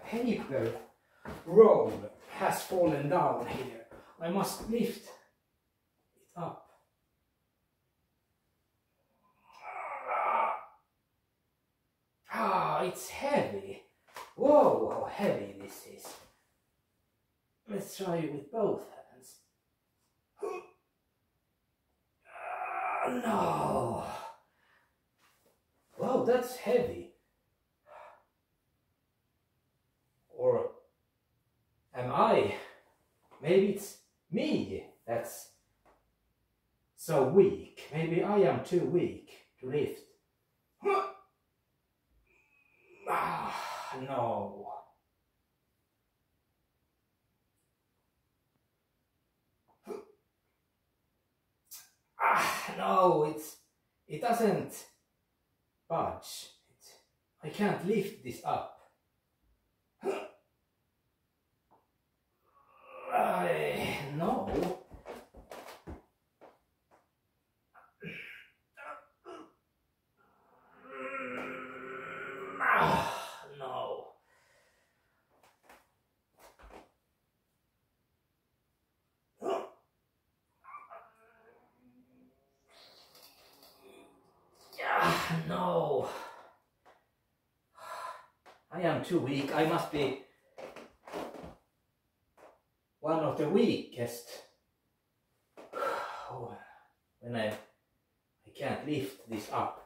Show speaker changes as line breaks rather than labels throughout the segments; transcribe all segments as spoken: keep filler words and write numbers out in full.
paper roll has fallen down here. I must lift it up. Ah, it's heavy. Whoa, how heavy this is. Let's try it with both hands. Ah, no. Wow, that's heavy. Or am I? Maybe it's me that's so weak. Maybe I am too weak to lift. Ah, no. Ah, no, it's, it doesn't budge. It, I can't lift this up. I, no. Ah, no. Ah, no. I am too weak. I must be one of the weakest. Oh, when I, I can't lift this up.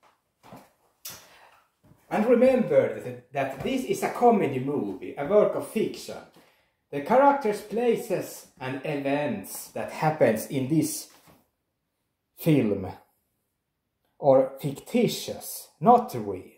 And remember that, that this is a comedy movie, a work of fiction. The characters, places and events that happens in this film are fictitious, not real.